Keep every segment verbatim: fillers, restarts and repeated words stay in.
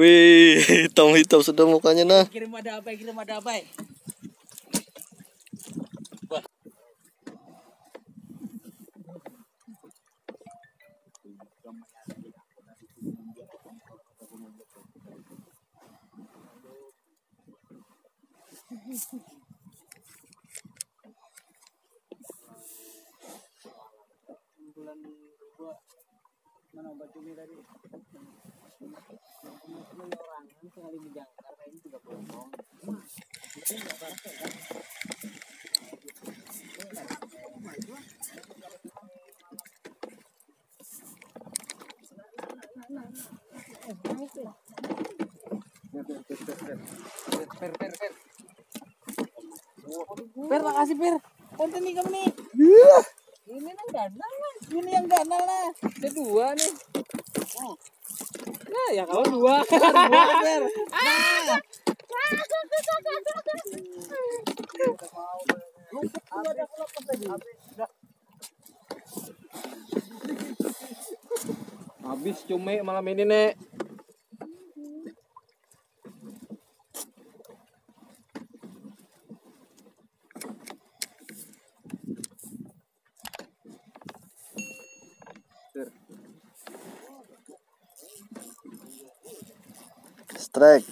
Wih, hitam-hitam sudah mukanya nah. Kirim ada apa? Kirim ada apa? Bulan dua mana baju ini tadi? Orang kan sekali menjangkar kayak ini juga bohong. Itu enggak apa-apa kan? Per per per. Per makasih per. Konten nih kamu nih. Ini yang ganal lah. Ini yang ganal lah. Ada dua nih. Oh. Nah, ya kalau dua. Dua per. Nah. Habis cumi malam ini, Nek. Strike.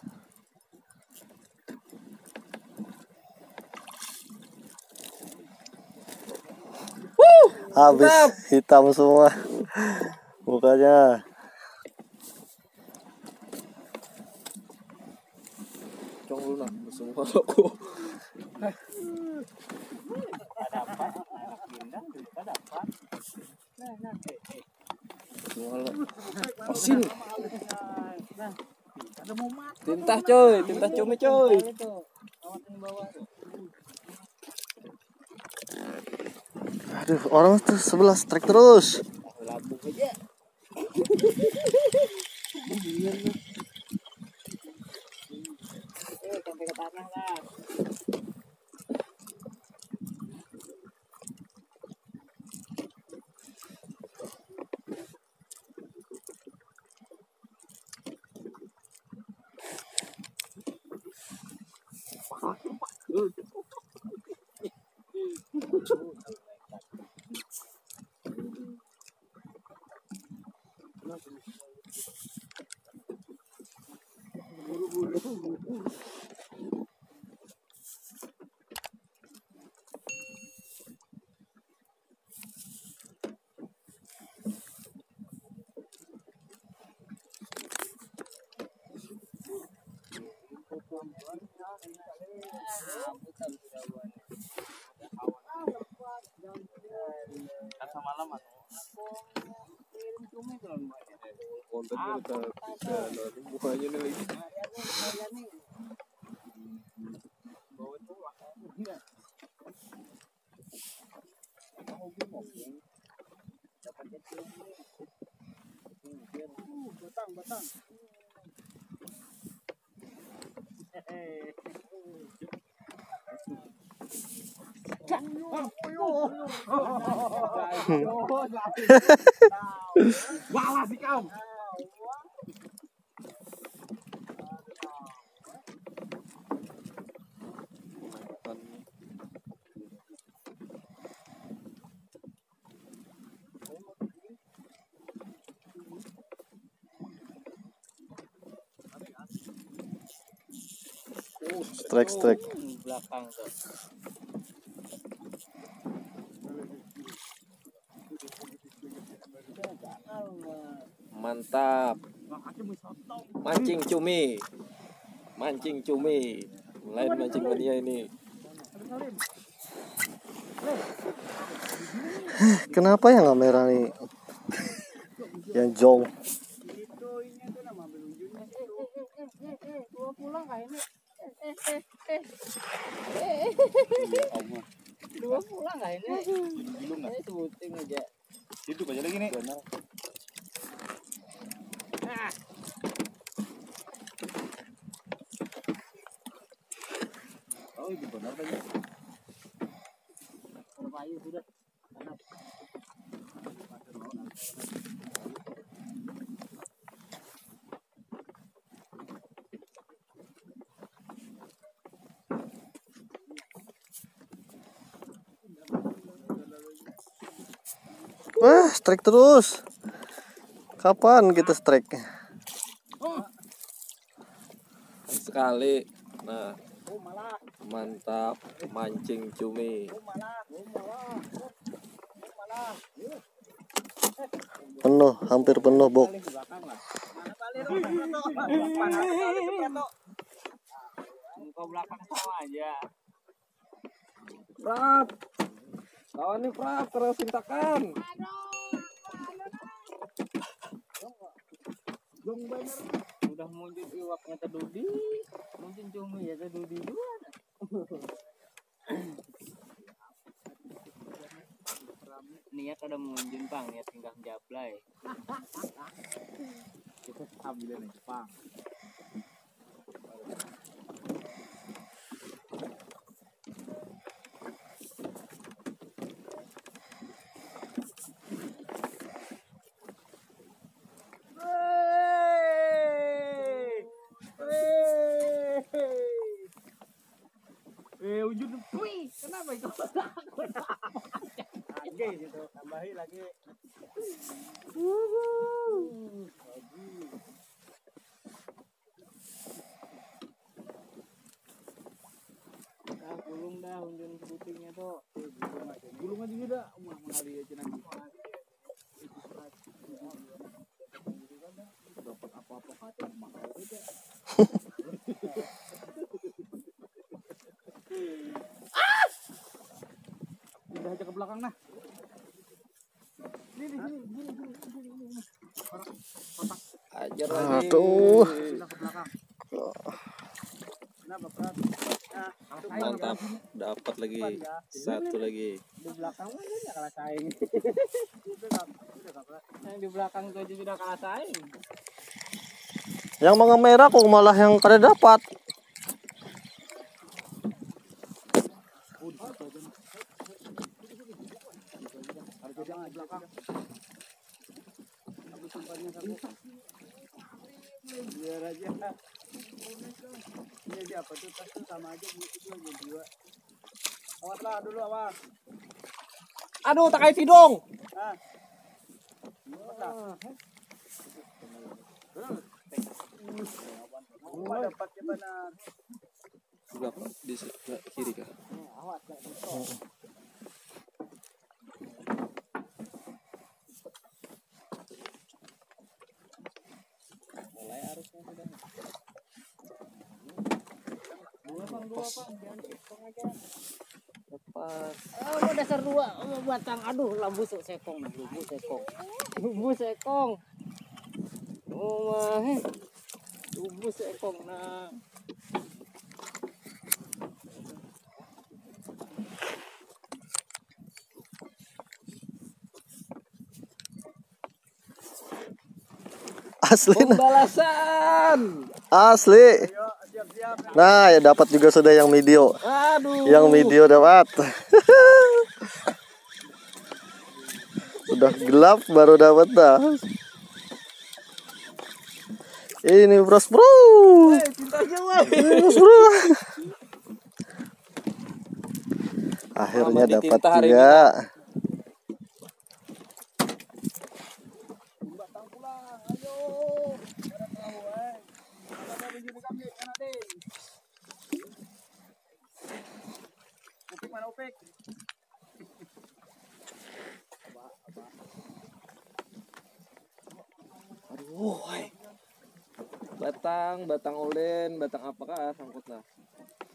Wuh, habis hitam, hitam semua mukanya. Cong lu nak semua aku. Ada apa? Pindah, ada apa? Nah, nah. Asin. Nah, ada mau mati. Tintah coy, tintah cumi coy. Aduh, orang tuh sebelah strike terus. Lambung aja. Eh, sampai ke tanah lah. Kata malam aku kirim cumi kalau banyak. Kontennya udah bisa, lalu mukanya nih lagi. Bawa itu makanya dia. Hobi mobil. Dapat kecil ini. Uh, batang batang. Hehehe. Wala si kau. Strike strike. Belakang tuh. Mantap. Mancing cumi. Mancing cumi. Lain mancing mania ini. Kenapa yang kamera nih? Yang jong. Itu ini tuh nama belunjuknya. Eh eh eh eh eh gua pulang kah ini? Eh eh eh eh. Dua pulang kah ini? Belum lah. Eh syuting aja. Hidup aja lagi nih. Ah. Oh itu benar tadi. Perbayu sudah. Wah, strike terus. Kapan kita strike? Sekali. Nah, mantap mancing cumi. Penuh, hampir penuh, Bok. Muka belakang sama aja. Prap. Lawan nih Prap, terus sintakan. Udah muncul iwaknya terdudi, muncul cumi ya terdudi dua. Niat ada muncul bang, niat tinggal jablay. Kita ambil nih bang. Eh, ujung wih, kenapa itu? Lagi gitu, tambahin lagi. Dah gulung dah ujung putihnya tuh. Gulung aja. Gulung aja juga, mau mengalir aja nanti. Dapat apa-apa kacang mahal aja. Pindah aja ke belakang nah. Ini di sini, gini, gini, gini, gini. Kotak. Ajar lagi. Aduh. Pindah ke belakang. Kenapa, Prat? Nah, Mantap, dapat lagi satu lagi. di belakang mana dia kalah saing. Yang di belakang tuh aja sudah kalah saing. Yang mga merah kok malah yang kada dapat. Jangan di belakang. Aku tempatnya satu. Biar aja. Ini aja apa tuh tas tuh sama aja gitu aja dua. Awas lah dulu awas. Aduh, tak kayak sidong. Ah. Oh, dapat gimana? Sebelah Pak, di sebelah kiri kah? Awas lah. Mulai arusnya sudah. Dua bang, dua bang, jangan sekong aja. Lepas. Oh, lu dasar dua, oh, batang. Aduh, lah busuk sekong, busuk sekong, busuk sekong. Oh mah, busuk sekong nah. Asli nah. Pembalasan. Asli. Nah, ya dapat juga sudah yang video. Aduh. Yang video dapat. Udah gelap baru dapat dah. Ini bros bro. Bros bro. Akhirnya dapat juga. Aduh, hai. Batang, batang ulen, batang apakah sangkut lah.